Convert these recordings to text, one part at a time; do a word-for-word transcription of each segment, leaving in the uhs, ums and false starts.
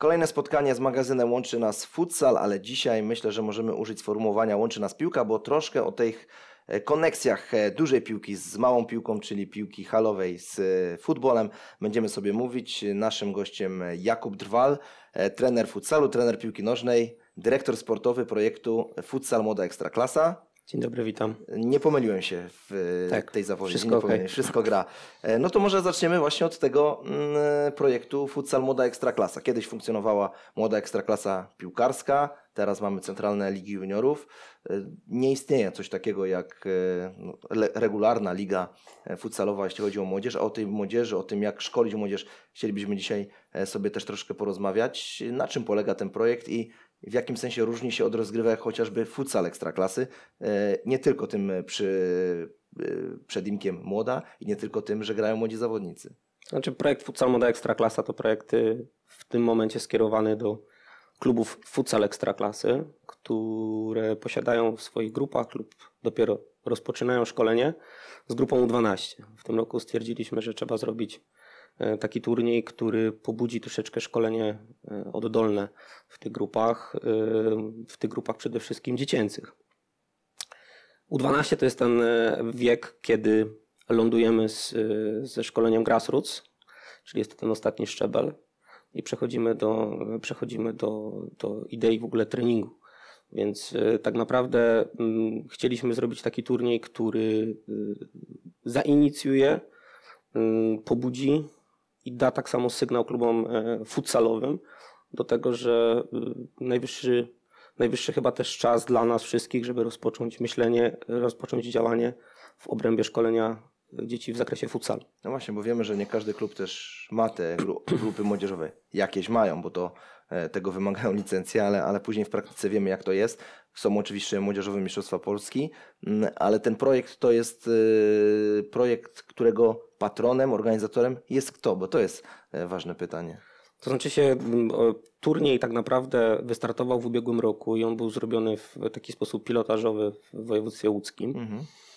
Kolejne spotkanie z magazynem łączy nas futsal, ale dzisiaj myślę, że możemy użyć sformułowania łączy nas piłka, bo troszkę o tych koneksjach dużej piłki z małą piłką, czyli piłki halowej z futbolem będziemy sobie mówić. Naszym gościem Jakub Drwal, trener futsalu, trener piłki nożnej, dyrektor sportowy projektu Futsal Młoda Ekstraklasa. Dzień dobry, witam. Nie pomyliłem się w tak, tej zapowiedzi. Wszystko, okay. wszystko gra. No to może zaczniemy właśnie od tego projektu Futsal Młoda Ekstraklasa. Kiedyś funkcjonowała Młoda Ekstraklasa piłkarska, teraz mamy centralne ligi juniorów. Nie istnieje coś takiego jak no, regularna liga futsalowa, jeśli chodzi o młodzież, a o tej młodzieży, o tym jak szkolić młodzież chcielibyśmy dzisiaj sobie też troszkę porozmawiać. Na czym polega ten projekt i w jakim sensie różni się od rozgrywek chociażby futsal Ekstraklasy, nie tylko tym przy, przed imkiem młoda i nie tylko tym, że grają młodzi zawodnicy. Znaczy projekt Futsal Młoda Ekstraklasa to projekt w tym momencie skierowany do klubów futsal Ekstraklasy, które posiadają w swoich grupach lub dopiero rozpoczynają szkolenie z grupą U dwanaście. W tym roku stwierdziliśmy, że trzeba zrobić taki turniej, który pobudzi troszeczkę szkolenie oddolne w tych grupach, w tych grupach przede wszystkim dziecięcych. U dwanaście to jest ten wiek, kiedy lądujemy z, ze szkoleniem grassroots, czyli jest to ten ostatni szczebel i przechodzimy do, przechodzimy do, do idei w ogóle treningu. Więc tak naprawdę chcieliśmy zrobić taki turniej, który zainicjuje, pobudzi i da tak samo sygnał klubom futsalowym do tego, że najwyższy, najwyższy chyba też czas dla nas wszystkich, żeby rozpocząć myślenie, rozpocząć działanie w obrębie szkolenia dzieci w zakresie futsalu. No właśnie, bo wiemy, że nie każdy klub też ma te grupy młodzieżowe. Jakieś mają, bo to tego wymagają licencje, ale, ale później w praktyce wiemy, jak to jest. Są oczywiście młodzieżowe mistrzostwa Polski, ale ten projekt to jest projekt, którego patronem, organizatorem jest kto? Bo to jest ważne pytanie. To znaczy się, turniej tak naprawdę wystartował w ubiegłym roku i on był zrobiony w taki sposób pilotażowy w województwie łódzkim. Mhm.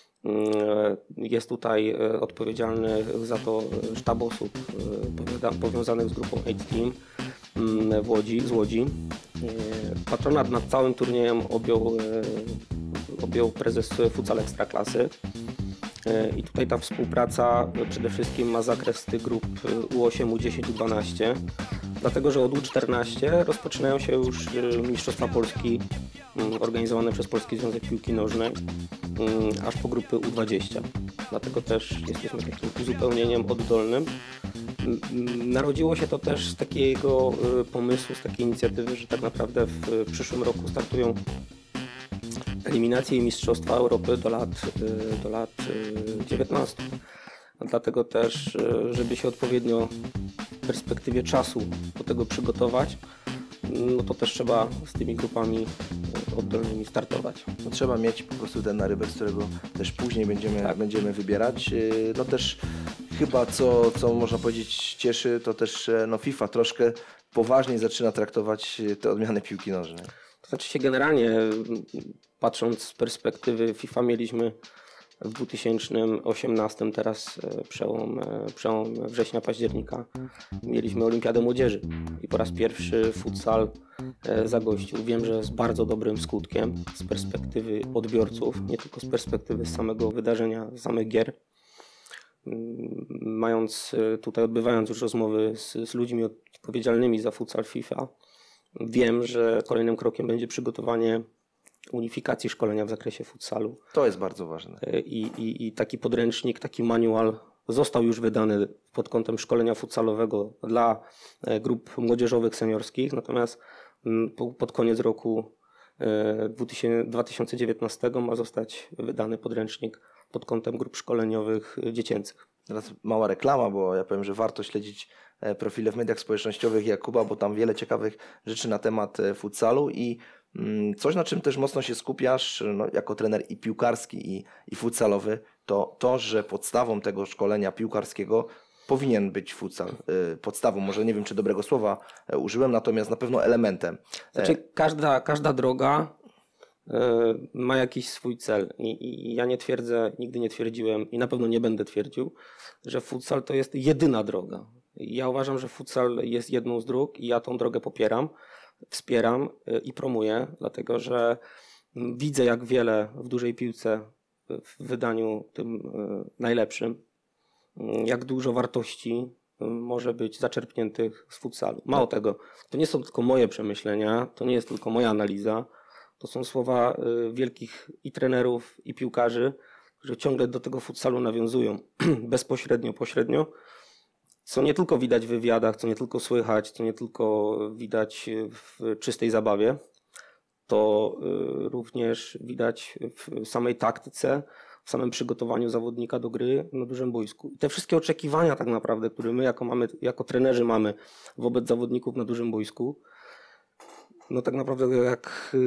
Jest tutaj odpowiedzialny za to sztab osób powiązanych z grupą osiem Team w Łodzi, z Łodzi. Patronat nad całym turniejem objął, objął prezes Futsal Ekstraklasy. I tutaj ta współpraca przede wszystkim ma zakres tych grup U osiem, U dziesięć, U dwanaście, dlatego że od U czternaście rozpoczynają się już Mistrzostwa Polski organizowane przez Polski Związek Piłki Nożnej, aż po grupy U dwadzieścia. Dlatego też jesteśmy takim uzupełnieniem oddolnym. Narodziło się to też z takiego pomysłu, z takiej inicjatywy, że tak naprawdę w przyszłym roku startują eliminacje i Mistrzostwa Europy do lat, do lat dziewiętnastu. Dlatego też, żeby się odpowiednio w perspektywie czasu do tego przygotować, no to też trzeba z tymi grupami oddolnymi startować. No trzeba mieć po prostu ten narybek, z którego też później będziemy, tak. będziemy wybierać. No też chyba co, co można powiedzieć cieszy, to też no FIFA troszkę poważniej zaczyna traktować te odmiany piłki nożnej. To znaczy się generalnie, patrząc z perspektywy FIFA, mieliśmy w dwa tysiące osiemnastym, teraz przełom, przełom września, października, mieliśmy Olimpiadę Młodzieży i po raz pierwszy futsal zagościł. Wiem, że z bardzo dobrym skutkiem z perspektywy odbiorców, nie tylko z perspektywy samego wydarzenia, samych gier. Mając tutaj, odbywając już rozmowy z, z ludźmi odpowiedzialnymi za futsal FIFA, wiem, że kolejnym krokiem będzie przygotowanie unifikacji szkolenia w zakresie futsalu. To jest bardzo ważne. I, i, i taki podręcznik, taki manual został już wydany pod kątem szkolenia futsalowego dla grup młodzieżowych, seniorskich. Natomiast pod koniec roku dwa tysiące dziewiętnastego ma zostać wydany podręcznik pod kątem grup szkoleniowych dziecięcych. Teraz mała reklama, bo ja powiem, że warto śledzić profile w mediach społecznościowych Jakuba, bo tam wiele ciekawych rzeczy na temat futsalu i coś, na czym też mocno się skupiasz, no, jako trener i piłkarski, i, i futsalowy, to to, że podstawą tego szkolenia piłkarskiego powinien być futsal. Podstawą, może nie wiem, czy dobrego słowa użyłem, natomiast na pewno elementem. Znaczy, każda, każda droga ma jakiś swój cel I, i ja nie twierdzę, nigdy nie twierdziłem i na pewno nie będę twierdził, że futsal to jest jedyna droga. Ja uważam, że futsal jest jedną z dróg i ja tą drogę popieram, wspieram i promuję, dlatego że widzę, jak wiele w dużej piłce, w wydaniu tym najlepszym, jak dużo wartości może być zaczerpniętych z futsalu. Mało tego, to nie są tylko moje przemyślenia, to nie jest tylko moja analiza, to są słowa wielkich i trenerów, i piłkarzy, którzy ciągle do tego futsalu nawiązują bezpośrednio, pośrednio, co nie tylko widać w wywiadach, co nie tylko słychać, co nie tylko widać w czystej zabawie, to również widać w samej taktyce, w samym przygotowaniu zawodnika do gry na dużym boisku. I te wszystkie oczekiwania tak naprawdę, które my jako, mamy, jako trenerzy mamy wobec zawodników na dużym boisku, no tak naprawdę jak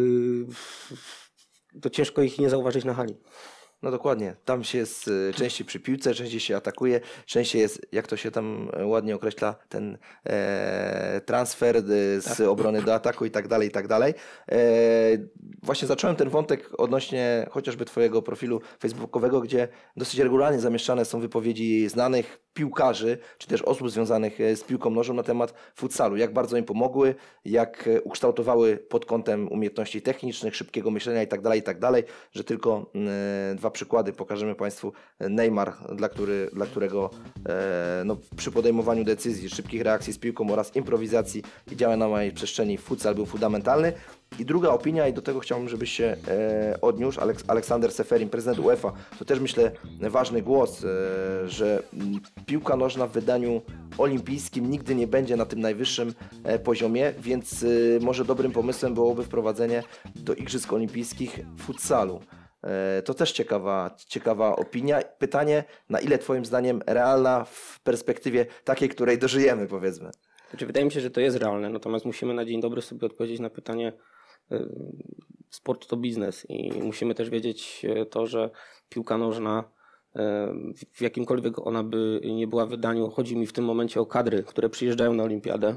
to ciężko ich nie zauważyć na hali. No dokładnie, tam się jest częściej przy piłce, częściej się atakuje, częściej jest, jak to się tam ładnie określa, ten e, transfer z tak. obrony do ataku i tak dalej, i tak dalej. E, właśnie zacząłem ten wątek odnośnie chociażby twojego profilu facebookowego, gdzie dosyć regularnie zamieszczane są wypowiedzi znanych piłkarzy, czy też osób związanych z piłką nożną na temat futsalu. Jak bardzo im pomogły, jak ukształtowały pod kątem umiejętności technicznych, szybkiego myślenia i tak dalej, i tak dalej, że tylko e, dwa przykłady pokażemy Państwu. Neymar, dla, który, dla którego e, no, przy podejmowaniu decyzji, szybkich reakcji z piłką oraz improwizacji i działania na małej przestrzeni futsal był fundamentalny. I druga opinia, i do tego chciałbym, żebyś się e, odniósł, Aleks Aleksander Seferin, prezydent UEFA, to też myślę ważny głos, e, że piłka nożna w wydaniu olimpijskim nigdy nie będzie na tym najwyższym e, poziomie, więc e, może dobrym pomysłem byłoby wprowadzenie do Igrzysk Olimpijskich futsalu. E, to też ciekawa, ciekawa opinia. Pytanie, na ile Twoim zdaniem realna w perspektywie takiej, której dożyjemy, powiedzmy? Znaczy, wydaje mi się, że to jest realne, natomiast musimy na dzień dobry sobie odpowiedzieć na pytanie, sport to biznes i musimy też wiedzieć to, że piłka nożna, w jakimkolwiek ona by nie była w wydaniu, chodzi mi w tym momencie o kadry, które przyjeżdżają na olimpiadę,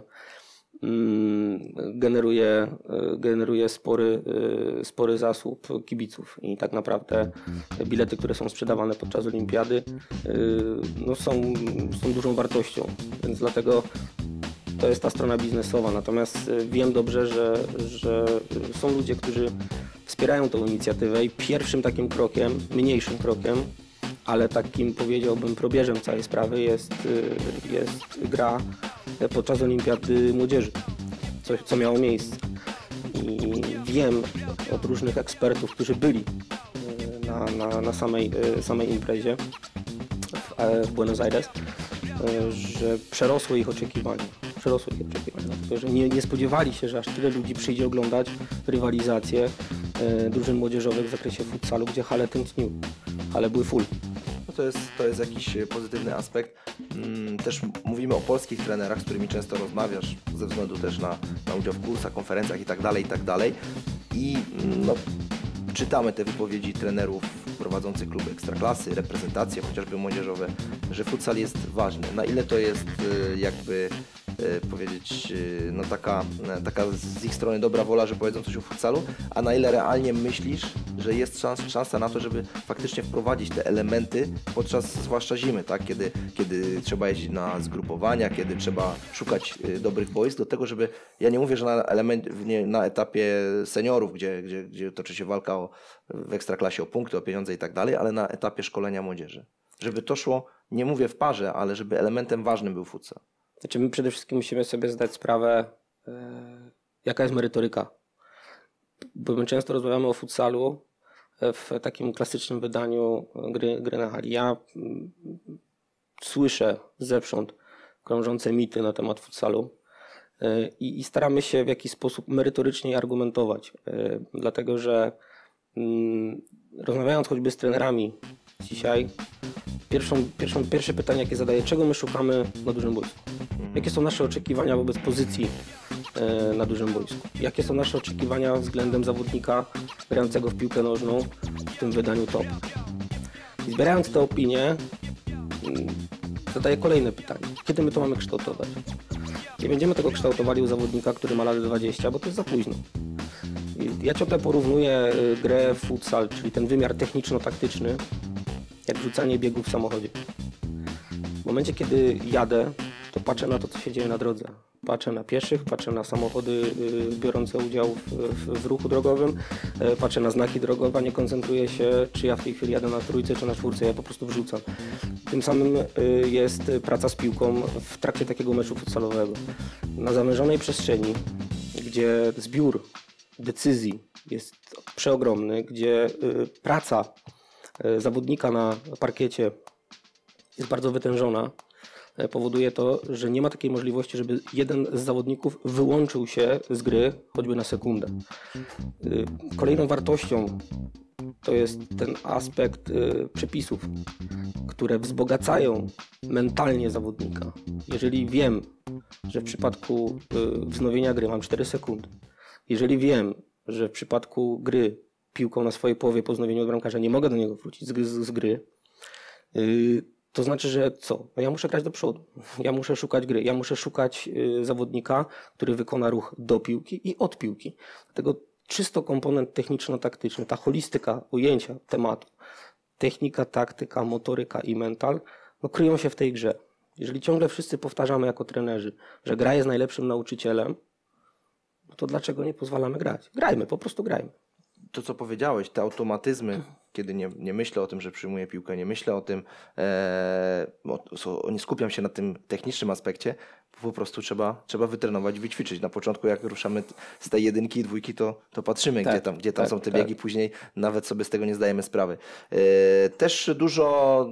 generuje, generuje spory, spory zasób kibiców i tak naprawdę bilety, które są sprzedawane podczas olimpiady, no są, są dużą wartością, więc dlatego to jest ta strona biznesowa, natomiast wiem dobrze, że, że są ludzie, którzy wspierają tę inicjatywę i pierwszym takim krokiem, mniejszym krokiem, ale takim, powiedziałbym, probierzem całej sprawy jest, jest gra podczas Olimpiady Młodzieży, co, co miało miejsce. I wiem od różnych ekspertów, którzy byli na, na, na samej, samej imprezie w, w Buenos Aires, że przerosły ich oczekiwania. Przerosły ich oczekiwania, dlatego że nie, nie spodziewali się, że aż tyle ludzi przyjdzie oglądać rywalizację e, drużyn młodzieżowych w zakresie futsalu, gdzie hale tętniły, hale były full. No to jest, to jest jakiś pozytywny aspekt. Też mówimy o polskich trenerach, z którymi często rozmawiasz, ze względu też na, na udział w kursach, konferencjach i tak dalej, i tak dalej. I no, czytamy te wypowiedzi trenerów prowadzących kluby ekstraklasy, reprezentacje chociażby młodzieżowe, że futsal jest ważny. Na ile to jest jakby powiedzieć, no taka, taka z ich strony dobra wola, że powiedzą coś o futsalu, a na ile realnie myślisz, że jest szans, szansa na to, żeby faktycznie wprowadzić te elementy podczas zwłaszcza zimy, tak? Kiedy, kiedy trzeba jeździć na zgrupowania, kiedy trzeba szukać dobrych boisk do tego, żeby, ja nie mówię, że na, element, nie, na etapie seniorów, gdzie, gdzie, gdzie toczy się walka o, w ekstraklasie o punkty, o pieniądze i tak dalej, ale na etapie szkolenia młodzieży. Żeby to szło, nie mówię w parze, ale żeby elementem ważnym był futsal. Znaczy my przede wszystkim musimy sobie zdać sprawę, yy, jaka jest merytoryka. Bo my często rozmawiamy o futsalu w takim klasycznym wydaniu gry, gry na hali. Ja yy, słyszę zewsząd krążące mity na temat futsalu yy, i staramy się w jakiś sposób merytorycznie argumentować. Yy, dlatego, że yy, rozmawiając choćby z trenerami dzisiaj, Pierwszą, pierwszą, pierwsze pytanie, jakie zadaję, czego my szukamy na dużym boisku? Jakie są nasze oczekiwania wobec pozycji e, na dużym boisku? Jakie są nasze oczekiwania względem zawodnika grającego w piłkę nożną w tym wydaniu top? I zbierając te opinie, zadaję kolejne pytanie. Kiedy my to mamy kształtować? Nie będziemy tego kształtowali u zawodnika, który ma lat dwadzieścia, bo to jest za późno. I ja ciągle porównuję grę futsal, czyli ten wymiar techniczno-taktyczny, jak wrzucanie biegów w samochodzie. W momencie, kiedy jadę to patrzę na to, co się dzieje na drodze. Patrzę na pieszych, patrzę na samochody biorące udział w, w, w ruchu drogowym, patrzę na znaki drogowe, nie koncentruję się, czy ja w tej chwili jadę na trójce, czy na czwórce, ja po prostu wrzucam. Tym samym jest praca z piłką w trakcie takiego meczu futsalowego. Na zawężonej przestrzeni, gdzie zbiór decyzji jest przeogromny, gdzie praca zawodnika na parkiecie jest bardzo wytężona, powoduje to, że nie ma takiej możliwości, żeby jeden z zawodników wyłączył się z gry choćby na sekundę. Kolejną wartością to jest ten aspekt przepisów, które wzbogacają mentalnie zawodnika. Jeżeli wiem, że w przypadku wznowienia gry mam cztery sekundy, jeżeli wiem, że w przypadku gry piłką na swojej połowie po wznowieniu od bramkarza nie mogę do niego wrócić z, z, z gry, yy, to znaczy, że co? No ja muszę grać do przodu. Ja muszę szukać gry. Ja muszę szukać yy, zawodnika, który wykona ruch do piłki i od piłki. Dlatego czysto komponent techniczno-taktyczny, ta holistyka ujęcia tematu, technika, taktyka, motoryka i mental, no kryją się w tej grze. Jeżeli ciągle wszyscy powtarzamy jako trenerzy, że gra jest najlepszym nauczycielem, no to dlaczego nie pozwalamy grać? Grajmy, po prostu grajmy. To, co powiedziałeś, te automatyzmy, kiedy nie, nie myślę o tym, że przyjmuję piłkę, nie myślę o tym, e, o, nie skupiam się na tym technicznym aspekcie, po prostu trzeba, trzeba wytrenować, wyćwiczyć. Na początku, jak ruszamy z tej jedynki i dwójki, to, to patrzymy, tak, gdzie tam, gdzie tam tak, są te biegi, tak. Później nawet sobie z tego nie zdajemy sprawy. E, też dużo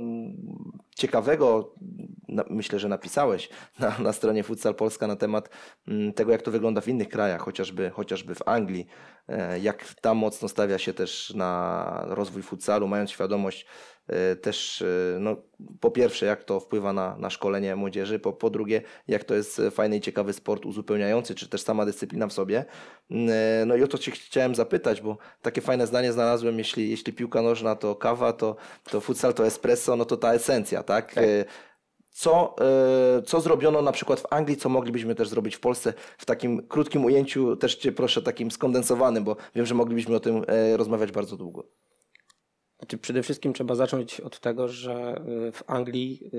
ciekawego, na, myślę, że napisałeś na, na stronie Futsal Polska na temat m, tego, jak to wygląda w innych krajach, chociażby, chociażby w Anglii, e, jak tam mocno stawia się też na rozwój futsalu, mając świadomość e, też, e, no, po pierwsze, jak to wpływa na, na szkolenie młodzieży, po, po drugie, jak to jest fajny i ciekawy sport uzupełniający, czy też sama dyscyplina w sobie. E, no i o to Cię chciałem zapytać, bo takie fajne zdanie znalazłem, jeśli, jeśli piłka nożna to kawa, to, to futsal to espresso, no to ta esencja, tak? tak. E, Co, co zrobiono na przykład w Anglii, co moglibyśmy też zrobić w Polsce w takim krótkim ujęciu, też Cię proszę takim skondensowanym, bo wiem, że moglibyśmy o tym rozmawiać bardzo długo. Znaczy, przede wszystkim trzeba zacząć od tego, że w Anglii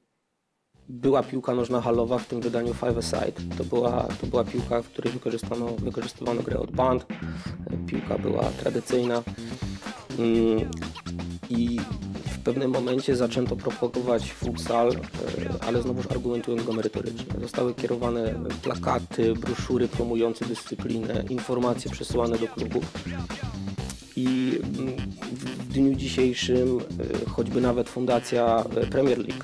była piłka nożna halowa w tym wydaniu five-a-side. To była, to była piłka, w której wykorzystano, wykorzystywano grę od band. Piłka była tradycyjna i w pewnym momencie zaczęto propagować futsal, ale znowuż argumentując go merytorycznie. Zostały kierowane plakaty, broszury promujące dyscyplinę, informacje przesyłane do klubów. I w dniu dzisiejszym choćby nawet Fundacja Premier League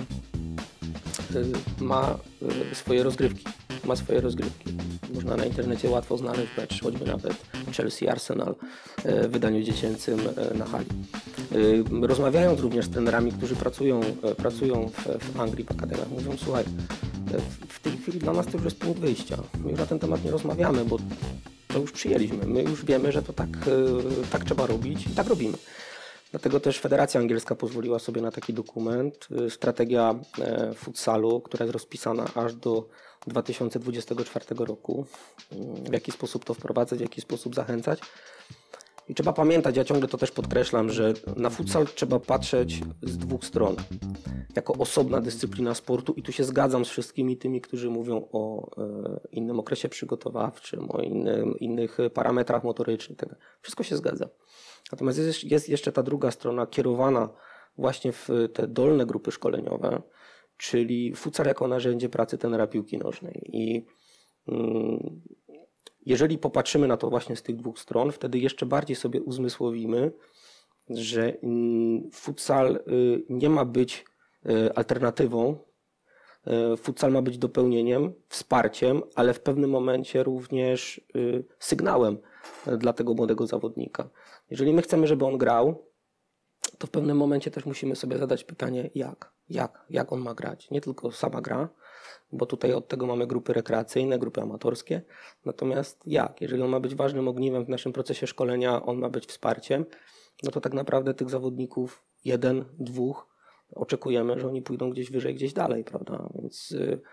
ma swoje rozgrywki. Ma swoje rozgrywki. Można na internecie łatwo znaleźć mecz, choćby nawet Chelsea-Arsenal w wydaniu dziecięcym na hali. Rozmawiając również z trenerami, którzy pracują, pracują w, w Anglii, w akademiach, mówią, słuchaj, w tej chwili dla nas to już jest punkt wyjścia. My już na ten temat nie rozmawiamy, bo to już przyjęliśmy. My już wiemy, że to tak, tak trzeba robić i tak robimy. Dlatego też Federacja Angielska pozwoliła sobie na taki dokument, strategia futsalu, która jest rozpisana aż do dwa tysiące dwudziestego czwartego roku. W jaki sposób to wprowadzać, w jaki sposób zachęcać. I trzeba pamiętać, ja ciągle to też podkreślam, że na futsal trzeba patrzeć z dwóch stron. Jako osobna dyscyplina sportu i tu się zgadzam z wszystkimi tymi, którzy mówią o e, innym okresie przygotowawczym, o innym, innych parametrach motorycznych. Tak. Wszystko się zgadza. Natomiast jest, jest jeszcze ta druga strona kierowana właśnie w te dolne grupy szkoleniowe, czyli futsal jako narzędzie pracy trenera piłki nożnej. I mm, jeżeli popatrzymy na to właśnie z tych dwóch stron, wtedy jeszcze bardziej sobie uzmysłowimy, że futsal nie ma być alternatywą, futsal ma być dopełnieniem, wsparciem, ale w pewnym momencie również sygnałem dla tego młodego zawodnika. Jeżeli my chcemy, żeby on grał, to w pewnym momencie też musimy sobie zadać pytanie, jak? Jak? Jak on ma grać? Nie tylko sama gra, bo tutaj od tego mamy grupy rekreacyjne, grupy amatorskie. Natomiast jak? Jeżeli on ma być ważnym ogniwem w naszym procesie szkolenia, on ma być wsparciem, no to tak naprawdę tych zawodników jeden, dwóch oczekujemy, że oni pójdą gdzieś wyżej, gdzieś dalej, prawda? Więc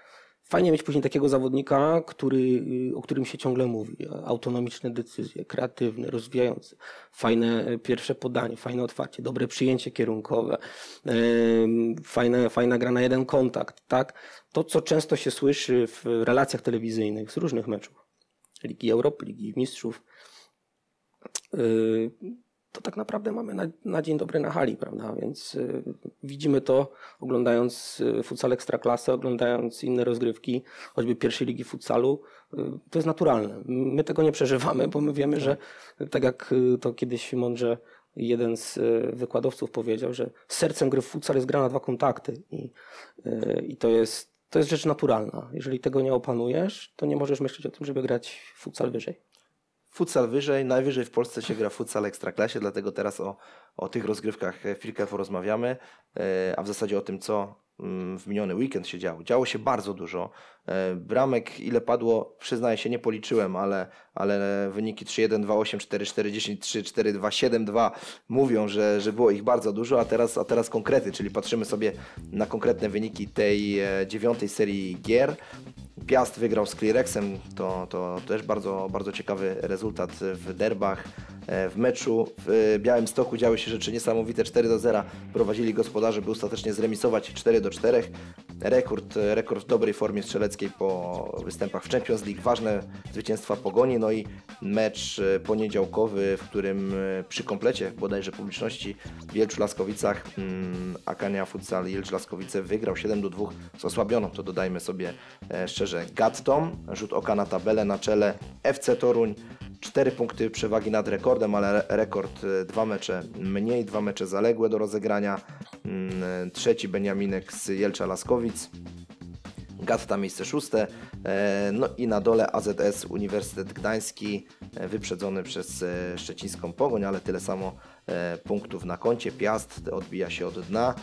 fajnie mieć później takiego zawodnika, który, o którym się ciągle mówi. Autonomiczne decyzje, kreatywny, rozwijający, fajne pierwsze podanie, fajne otwarcie, dobre przyjęcie kierunkowe, fajne, fajna gra na jeden kontakt. Tak? To, co często się słyszy w relacjach telewizyjnych z różnych meczów. Ligi Europy, Ligi Mistrzów. To tak naprawdę mamy na, na dzień dobry na hali, prawda? Więc y, widzimy to oglądając futsal Ekstraklasy, oglądając inne rozgrywki, choćby pierwszej ligi futsalu. Y, to jest naturalne. My tego nie przeżywamy, bo my wiemy, że tak jak to kiedyś mądrze jeden z wykładowców powiedział, że sercem gry w futsal jest gra na dwa kontakty i, y, i to jest, to jest rzecz naturalna. Jeżeli tego nie opanujesz, to nie możesz myśleć o tym, żeby grać w futsal wyżej. Futsal wyżej, najwyżej w Polsce się gra w futsal Ekstraklasie, dlatego teraz o, o tych rozgrywkach chwilkę porozmawiamy, a w zasadzie o tym, co w miniony weekend się działo. Działo się bardzo dużo. Bramek ile padło, przyznaję się, nie policzyłem, ale, ale wyniki trzy jeden, dwa osiem, cztery cztery, dziesięć trzy, cztery dwa, siedem dwa mówią, że, że było ich bardzo dużo, a teraz, a teraz konkrety, czyli patrzymy sobie na konkretne wyniki tej dziewiątej serii gier. Piast wygrał z Clearexem, to, to też bardzo, bardzo ciekawy rezultat w derbach. W meczu w Białymstoku działy się rzeczy niesamowite, cztery do zera prowadzili gospodarze, by ostatecznie zremisować cztery do czterech. Rekord, rekord w dobrej formie strzeleckiej po występach w Champions League, ważne zwycięstwa Pogoni, no i mecz poniedziałkowy, w którym przy komplecie bodajże publiczności w Jelczu-Laskowicach Akania Futsal Jelcz-Laskowice wygrał siedem do dwóch z osłabioną, to dodajmy sobie szczerze, Gattom. Rzut oka na tabelę, na czele F C Toruń, cztery punkty przewagi nad rekordem, ale rekord dwa mecze mniej, dwa mecze zaległe do rozegrania. Trzeci Beniaminek z Jelcza Laskowic. Gatta miejsce szóste, no i na dole A Z S Uniwersytet Gdański wyprzedzony przez szczecińską Pogoń, ale tyle samo punktów na koncie. Piast odbija się od dna.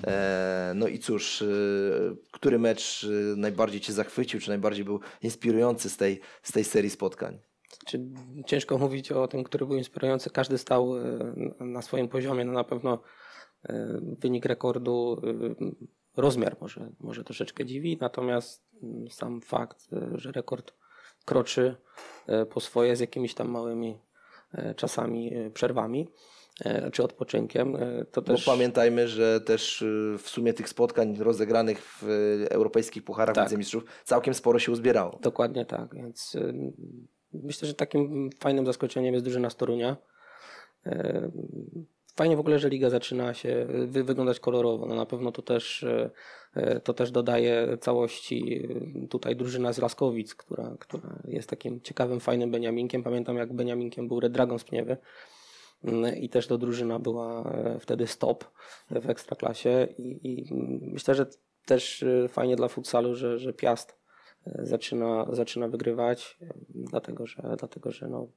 No i cóż, który mecz najbardziej Cię zachwycił, czy najbardziej był inspirujący z tej, z tej serii spotkań? Ciężko mówić o tym, który był inspirujący. Każdy stał na swoim poziomie. No na pewno wynik rekordu, rozmiar może, może troszeczkę dziwi, natomiast sam fakt, że rekord kroczy po swoje z jakimiś tam małymi czasami przerwami czy odpoczynkiem, to też... Bo pamiętajmy, że też w sumie tych spotkań rozegranych w europejskich pucharach tak. Wicemistrzów całkiem sporo się uzbierało. Dokładnie tak, więc myślę, że takim fajnym zaskoczeniem jest drużyna z Torunia. Fajnie w ogóle, że liga zaczyna się wy, wyglądać kolorowo. No na pewno to też, to też dodaje całości tutaj drużyna z Laskowic, która, która jest takim ciekawym, fajnym Beniaminkiem. Pamiętam, jak Beniaminkiem był Red Dragon z Pniewy i też to drużyna była wtedy stop w Ekstraklasie i, i myślę, że też fajnie dla futsalu, że, że Piast zaczyna, zaczyna wygrywać, dlatego że, dlatego, że no,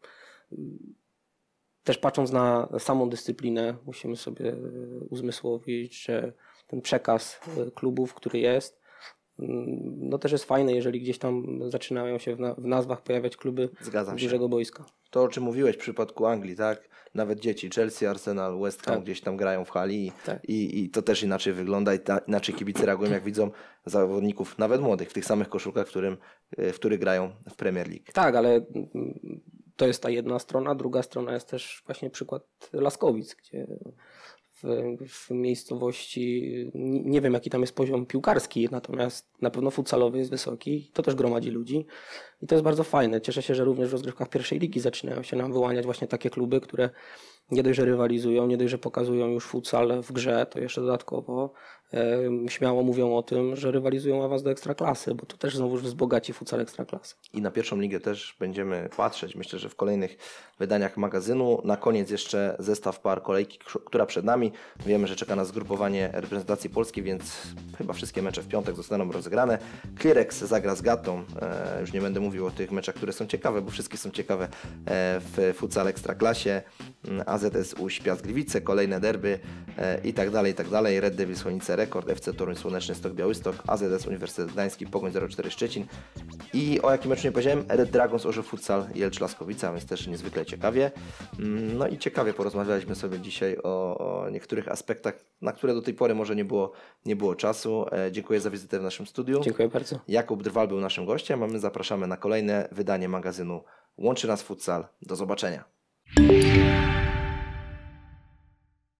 też patrząc na samą dyscyplinę, musimy sobie uzmysłowić, że ten przekaz klubów, który jest, no też jest fajny, jeżeli gdzieś tam zaczynają się w, na, w nazwach pojawiać kluby dużego boiska. To, o czym mówiłeś w przypadku Anglii, tak? Nawet dzieci, Chelsea, Arsenal, West Ham tak. gdzieś tam grają w hali i, tak. i, i to też inaczej wygląda i ta, inaczej kibice reagują, jak widzą zawodników, nawet młodych, w tych samych koszulkach, w, którym, w których grają w Premier League. Tak, ale to jest ta jedna strona, druga strona jest też właśnie przykład Laskowic, gdzie w, w miejscowości, nie wiem jaki tam jest poziom piłkarski, natomiast na pewno futsalowy jest wysoki, to też gromadzi ludzi i to jest bardzo fajne. Cieszę się, że również w rozgrywkach pierwszej ligi zaczynają się nam wyłaniać właśnie takie kluby, które nie dość, że rywalizują, nie dość, że pokazują już futsal w grze, to jeszcze dodatkowo e, śmiało mówią o tym, że rywalizują awans do Ekstraklasy, bo to też znowu wzbogaci futsal Ekstraklasy. I na pierwszą ligę też będziemy patrzeć, myślę, że w kolejnych wydaniach magazynu. Na koniec jeszcze zestaw par kolejki, która przed nami. Wiemy, że czeka nas zgrupowanie reprezentacji Polski, więc chyba wszystkie mecze w piątek zostaną rozegrane. Clearex zagra z Gattą. E, już nie będę mówił o tych meczach, które są ciekawe, bo wszystkie są ciekawe e, w futsal Ekstraklasie. A A Z S Łódź Piast Gliwice, kolejne derby e, i tak dalej, i tak dalej. Red Devils Chojnice Rekord, F C Toruń Słoneczny, Stok Białystok, A Z S Uniwersytet Gdański, Pogoń zero cztery Szczecin i o jakim meczu nie powiedziałem, Red Dragons Orzów Futsal Jelcz Laskowice, więc też niezwykle ciekawie. No i ciekawie porozmawialiśmy sobie dzisiaj o, o niektórych aspektach, na które do tej pory może nie było, nie było czasu. E, dziękuję za wizytę w naszym studiu. Dziękuję bardzo. Jakub Drwal był naszym gościem, a my zapraszamy na kolejne wydanie magazynu Łączy Nas Futsal. Do zobaczenia.